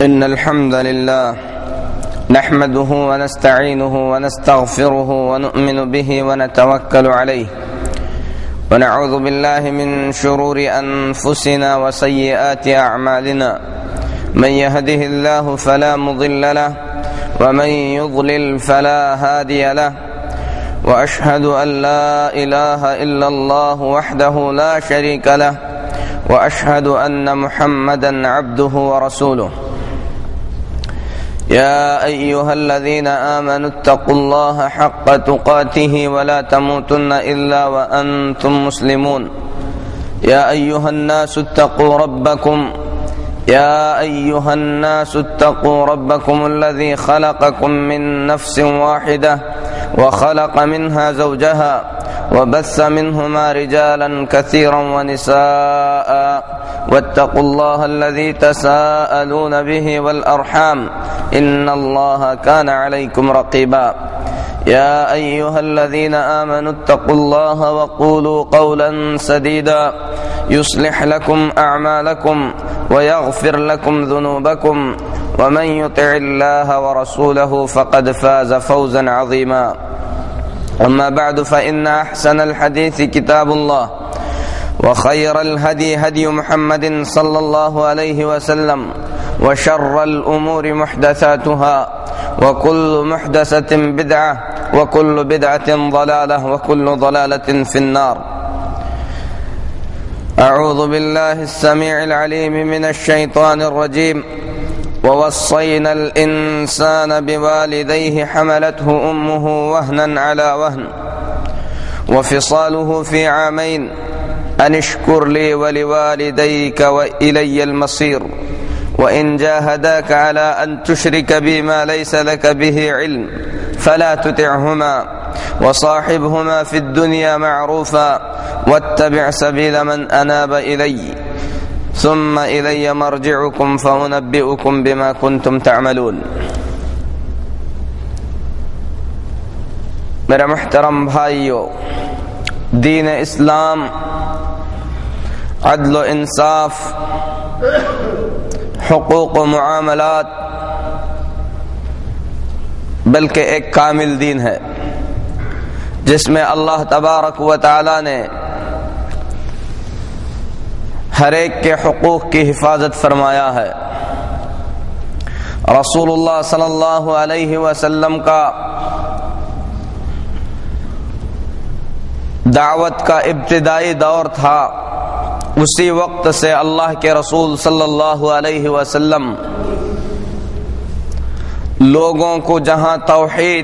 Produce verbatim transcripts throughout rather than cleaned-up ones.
إن الحمد لله نحمده ونستعينه ونستغفره ونؤمن به ونتوكل عليه ونعوذ بالله من شرور أنفسنا وسيئات أعمالنا من يهده الله فلا مضل له ومن يضلل فلا هادي له وأشهد أن لا إله إلا الله وحده لا شريك له وأشهد أن محمدا عبده ورسوله يا أيها الذين آمنوا اتقوا الله حق تقاته ولا تموتن إلا وأنتم مسلمون يا أيها الناس اتقوا ربكم يا أيها الناس اتقوا ربكم الذي خلقكم من نفس واحدة وخلق منها زوجها وبث منهما رجالا كثيرا ونساء واتقوا الله الذي تساءلون به والأرحام إن الله كان عليكم رقيبا يا أيها الذين آمنوا اتقوا الله وقولوا قولا سديدا يصلح لكم أعمالكم ويغفر لكم ذنوبكم ومن يطع الله ورسوله فقد فاز فوزا عظيما أما بعد فإن أحسن الحديث كتاب الله وخير الهدي هدي محمد صلى الله عليه وسلم وشر الأمور محدثاتها وكل محدثة بدعة وكل بدعة ضلالة وكل ضلالة في النار. أعوذ بالله السميع العليم من الشيطان الرجيم. ووصينا الإنسان بوالديه حملته أمه وهنا على وهن وفصاله في عامين أن اشكر لي ولوالديك وإلي المصير وإن جاهداك على أن تشرك بي ما ليس لك به علم فلا تطعهما وصاحبهما في الدنيا معروفا واتبع سبيل من أناب إلي ثم إلي مرجعكم فأنبئكم بما كنتم تعملون. میرے محترم بھائیو، دین اسلام عدل و انصاف، حقوق و معاملات، بلکہ ایک کامل دین ہے جس میں اللہ تبارک و تعالی نے ہر ایک کے حقوق کی حفاظت فرمایا ہے۔ رسول اللہ صلی اللہ علیہ وسلم کا دعوت کا ابتدائی دور تھا، اسی وقت سے اللہ کے رسول صلی اللہ علیہ وسلم لوگوں کو جہاں توحید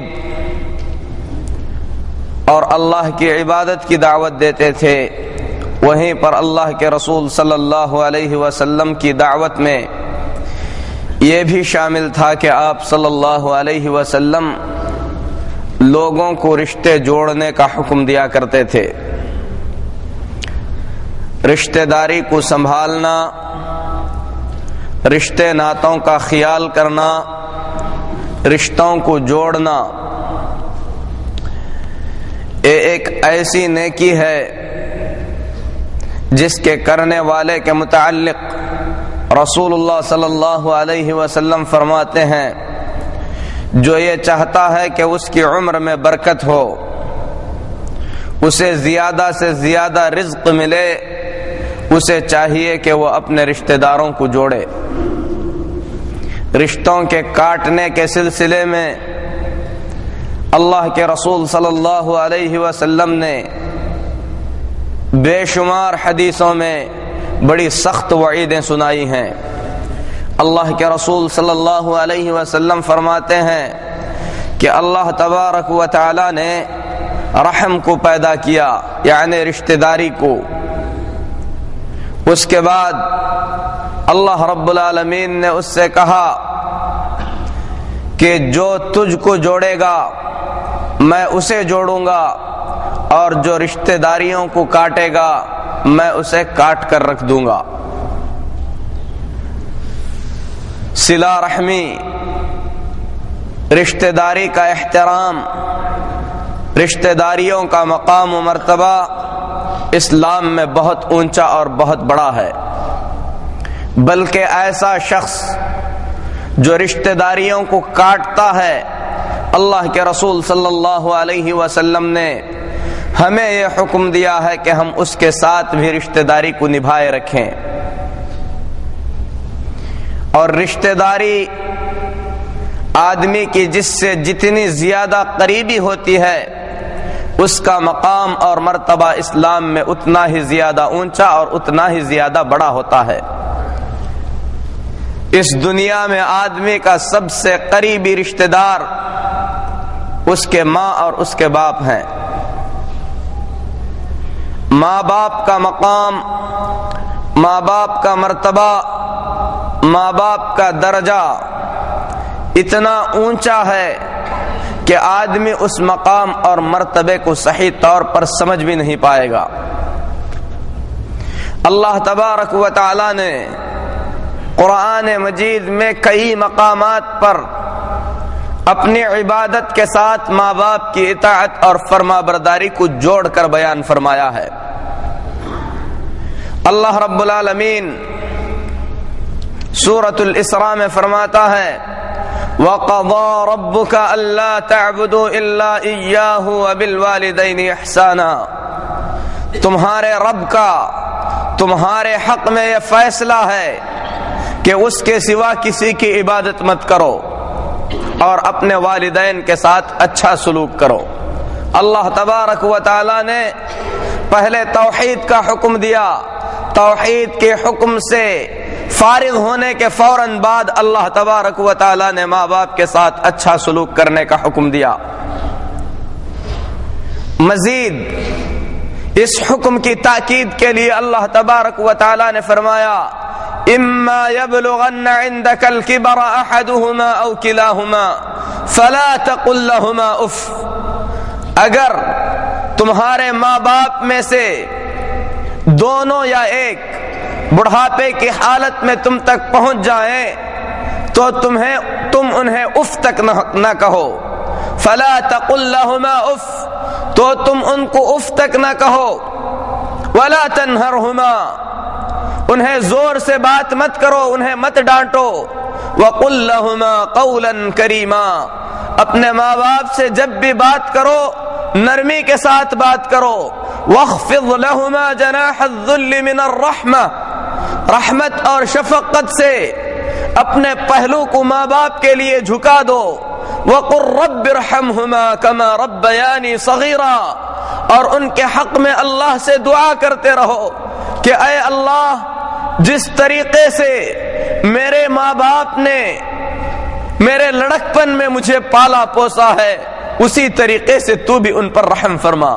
اور اللہ کی عبادت کی دعوت دیتے تھے، وہیں پر اللہ کے رسول صلی اللہ علیہ وسلم کی دعوت میں یہ بھی شامل تھا کہ آپ صلی اللہ علیہ وسلم لوگوں کو رشتے جوڑنے کا حکم دیا کرتے تھے۔ رشتہ داری کو سنبھالنا، رشتے ناتوں کا خیال کرنا، رشتوں کو جوڑنا، یہ ایک ایسی نیکی ہے جس کے کرنے والے کے متعلق رسول اللہ صلی اللہ علیہ وسلم فرماتے ہیں، جو یہ چاہتا ہے کہ اس کی عمر میں برکت ہو، اسے زیادہ سے زیادہ رزق ملے، اسے چاہیے کہ وہ اپنے رشتہ داروں کو جوڑے۔ رشتوں کے کاٹنے کے سلسلے میں اللہ کے رسول صلی اللہ علیہ وسلم نے بے شمار حدیثوں میں بڑی سخت وعیدیں سنائی ہیں۔ اللہ کے رسول صلی اللہ علیہ وسلم فرماتے ہیں کہ اللہ تبارک و تعالی نے رحم کو پیدا کیا، یعنی رشتہ داری کو، اس کے بعد اللہ رب العالمین نے اس سے کہا کہ جو تجھ کو جوڑے گا میں اسے جوڑوں گا، اور جو رشتہ داریوں کو کاٹے گا میں اسے کاٹ کر رکھ دوں گا۔ صلہ رحمی، رشتہ داری کا احترام، رشتہ داریوں کا مقام و مرتبہ اسلام میں بہت اونچا اور بہت بڑا ہے، بلکہ ایسا شخص جو رشتہ داریوں کو کاٹتا ہے، اللہ کے رسول صلی اللہ علیہ وسلم نے ہمیں یہ حکم دیا ہے کہ ہم اس کے ساتھ بھی رشتہ داری کو نبھائے رکھیں۔ اور رشتہ داری آدمی کی جس سے جتنی زیادہ قریبی ہوتی ہے اس کا مقام اور مرتبہ اسلام میں اتنا ہی زیادہ اونچا اور اتنا ہی زیادہ بڑا ہوتا ہے۔ اس دنیا میں آدمی کا سب سے قریبی رشتہ دار اس کے ماں اور اس کے باپ ہیں۔ ماں باپ کا مقام، ماں باپ کا مرتبہ، ماں باپ کا درجہ اتنا اونچا ہے کہ آدمی اس مقام اور مرتبے کو صحیح طور پر سمجھ بھی نہیں پائے گا۔ اللہ تبارک و تعالی نے قرآن مجید میں کئی مقامات پر اپنی عبادت کے ساتھ ماں باپ کی اطاعت اور فرما برداری کو جوڑ کر بیان فرمایا ہے۔ اللہ رب العالمین سورۃ الاسراء میں فرماتا ہے وَقَضَى رَبُّكَ أَلَّا تَعْبُدُوا إِلَّا إِيَّاهُ وَبِالْوَالِدَيْنِ إِحْسَانًا، تمہارے رب کا تمہارے حق میں یہ فیصلہ ہے کہ اس کے سوا کسی کی عبادت مت کرو اور اپنے والدین کے ساتھ اچھا سلوک کرو۔ اللہ تبارک و تعالی نے پہلے توحید کا حکم دیا، توحید کے حکم سے فارغ ہونے کے فوراً بعد اللہ تبارک و تعالی نے ماں باپ کے ساتھ اچھا سلوک کرنے کا حکم دیا۔ مزید اس حکم کی تاکید کے لیے اللہ تبارک و تعالی نے فرمایا اما يبلغن عندك الكبر احدهما او كلاهما فلا تقل لهما اف، اگر تمہارے ماں باپ میں سے دونوں یا ایک بڑھاپے کی حالت میں تم تک پہنچ جائیں تو تمہیں تم انہیں اف تک نہ کہو، فلا تقل لهما اف، تو تم ان کو اف تک نہ کہو، ولا تنهرهما، انہیں زور سے بات مت کرو، انہیں مت ڈانٹو، وقل لهما قولا کریما، اپنے ماں باپ سے جب بھی بات کرو نرمی کے ساتھ بات کرو، واخفض لهما جناح الذل من الرحمہ، رحمت اور شفقت سے اپنے پہلو کو ماں باپ کے لیے جھکا دو، وقل رب ارحمهما كما ربياني صغيرا، اور ان کے حق میں اللہ سے دعا کرتے رہو کہ اے اللہ جس طریقے سے میرے ماں باپ نے میرے لڑکپن میں مجھے پالا پوسا ہے اسی طریقے سے تو بھی ان پر رحم فرما۔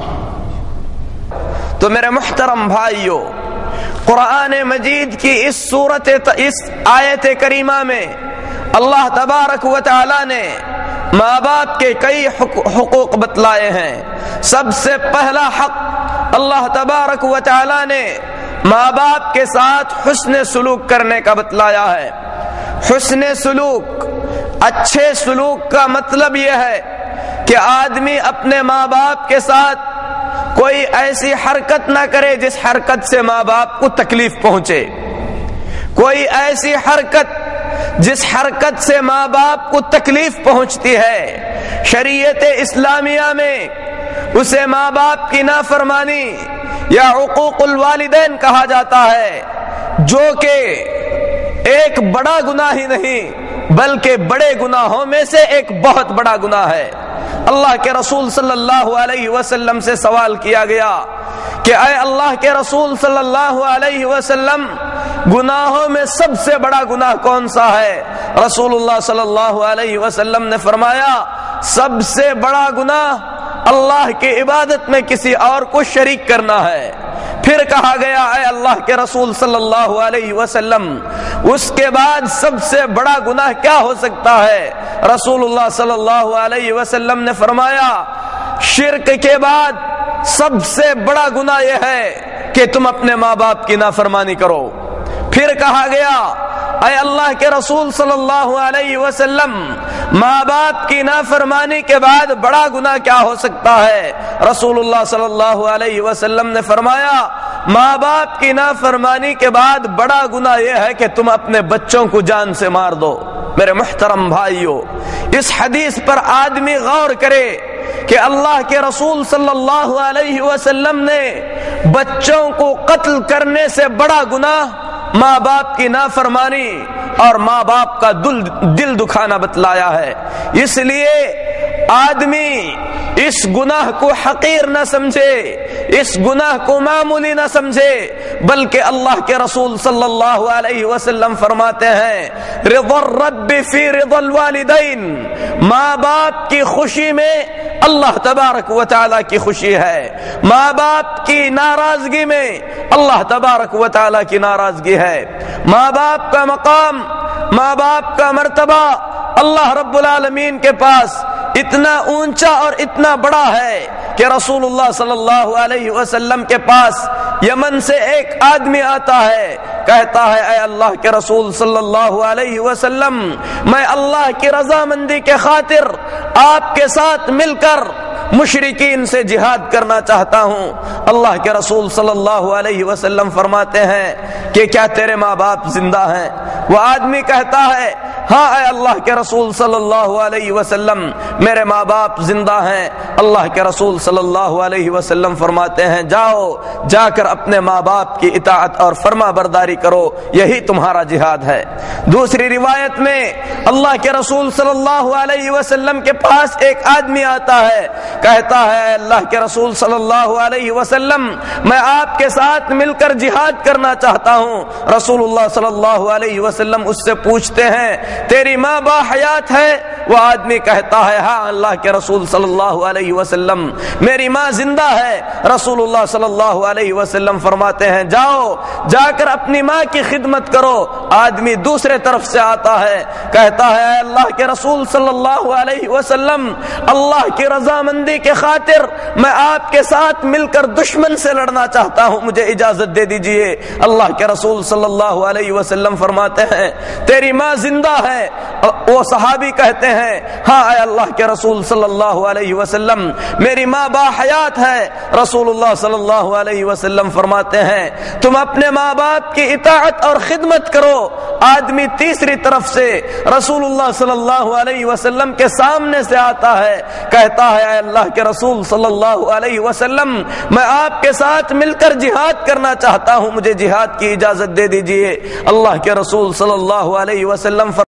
تو میرے محترم بھائیو، قرآن مجید کی اس سورت اس آیت کریمہ میں اللہ تبارک و تعالی نے ماں باپ کے کئی حقوق بتلائے ہیں۔ سب سے پہلا حق اللہ تبارک و تعالی نے ماں باپ کے ساتھ حسن سلوک کرنے کا بتلایا ہے۔ حسن سلوک، اچھے سلوک کا مطلب یہ ہے کہ آدمی اپنے ماں باپ کے ساتھ کوئی ایسی حرکت نہ کرے جس حرکت سے ماں باپ کو تکلیف پہنچے، کوئی ایسی حرکت جس حرکت سے ماں باپ کو تکلیف پہنچتی ہے۔ شریعت اسلامیہ میں اسے ماں باپ کی نافرمانی یا عقوق الوالدین کہا جاتا ہے، جو کہ ایک بڑا گناہ ہی نہیں بلکہ بڑے گناہوں میں سے ایک بہت بڑا گناہ ہے۔ اللہ کے رسول صلی اللہ علیہ وسلم سے سوال کیا گیا کہ اے اللہ کے رسول صلی اللہ علیہ وسلم، گناہوں میں سب سے بڑا گناہ کون سا ہے؟ رسول اللہ صلی اللہ علیہ وسلم نے فرمایا سب سے بڑا گناہ اللہ کی عبادت میں کسی اور کو شریک کرنا ہے۔ پھر کہا گیا اے اللہ کے رسول صلی اللہ علیہ وسلم، اس کے بعد سب سے بڑا گناہ کیا ہو سکتا ہے؟ رسول اللہ صلی اللہ علیہ وسلم نے فرمایا شرک کے بعد سب سے بڑا گناہ یہ ہے کہ تم اپنے ماں باپ کی نافرمانی کرو۔ پھر کہا گیا اے اللہ کے رسول صلی اللہ علیہ وسلم، ماں باپ کی نافرمانی کے بعد بڑا گناہ کیا ہو سکتا ہے؟ رسول اللہ صلی اللہ علیہ وسلم نے فرمایا ماں باپ کی نافرمانی کے بعد بڑا گناہ یہ ہے کہ تم اپنے بچوں کو جان سے مار دو۔ میرے محترم بھائیو، اس حدیث پر آدمی غور کرے کہ اللہ کے رسول صلی اللہ علیہ وسلم نے بچوں کو قتل کرنے سے بڑا گناہ ماں باپ کی نافرمانی اور ماں باپ کا دل دل دکھانا بتلایا ہے۔ اس لیے آدمی اس گناہ کو حقیر نہ سمجھے، اس گناہ کو معمولی نہ سمجھے، بلکہ اللہ کے رسول صلی اللہ علیہ وسلم فرماتے ہیں رضا الرب فی رضا الوالدین، ماں باپ کی خوشی میں اللہ تبارک و تعالیٰ کی خوشی ہے، ماں باپ کی ناراضگی میں اللہ تبارک و تعالیٰ کی ناراضگی ہے۔ ماں باپ کا مقام، ماں باپ کا مرتبہ اللہ رب العالمین کے پاس اتنا اونچا اور اتنا بڑا ہے کہ رسول اللہ صلی اللہ علیہ وسلم کے پاس یمن سے ایک آدمی آتا ہے، کہتا ہے اے اللہ کے رسول صلی اللہ علیہ وسلم، میں اللہ کی رضامندی کے خاطر آپ کے ساتھ مل کر مشرکین سے جہاد کرنا چاہتا ہوں۔ اللہ کے رسول صلی اللہ علیہ وسلم فرماتے ہیں کہ کیا تیرے ماں باپ زندہ ہیں؟ وہ آدمی کہتا ہے ہاں اے اللہ کے رسول صلی اللہ علیہ وسلم، میرے ماں باپ زندہ ہیں۔ اللہ کے رسول صلی اللہ علیہ وسلم فرماتے ہیں جاؤ، جا کر اپنے ماں باپ کی اطاعت اور فرما برداری کرو، یہی تمہارا جہاد ہے۔ دوسری روایت میں اللہ کے رسول صلی اللہ علیہ وسلم کے پاس ایک آدمی آتا ہے، کہتا ہے اللہ کے رسول صلی اللہ علیہ وسلم، میں آپ کے ساتھ مل کر جہاد کرنا چاہتا ہوں۔ رسول اللہ صلی اللہ علیہ وسلم اس سے پوچھتے ہیں تیری ماں با حیات ہے؟ وہ آدمی کہتا ہے ہاں اللہ کے رسول صلی اللہ علیہ وسلم، میری ماں زندہ ہے۔ رسول اللہ صلی اللہ علیہ وسلم فرماتے ہیں جاؤ، جا کر اپنی ماں کی خدمت کرو۔ آدمی دوسرے طرف سے آتا ہے، کہتا ہے اے اللہ کے رسول صلی اللہ علیہ وسلم، اللہ کی رضامندی کے خاطر میں آپ کے ساتھ مل کر دشمن سے لڑنا چاہتا ہوں، مجھے اجازت دے دیجئے۔ اللہ کے رسول صلی اللہ علیہ وسلم فرماتے ہیں تیری ماں زندہ ہے؟ وہ صحابی کہتے ہیں ہاں اے اللہ کے رسول صلی اللہ علیہ وسلم، میری ماں با حیات ہے۔ رسول اللہ صلی اللہ علیہ وسلم فرماتے ہیں تم اپنے ماں باپ کی اطاعت اور خدمت کرو۔ آدمی تیسری طرف سے رسول اللہ صلی اللہ علیہ وسلم کے سامنے سے آتا ہے، کہتا ہے اے اللہ کے رسول صلی اللہ علیہ وسلم، میں آپ کے ساتھ مل کر جہاد کرنا چاہتا ہوں، مجھے جہاد کی اجازت دے دیجئے۔ اللہ کے رسول صلی اللہ علیہ وسلم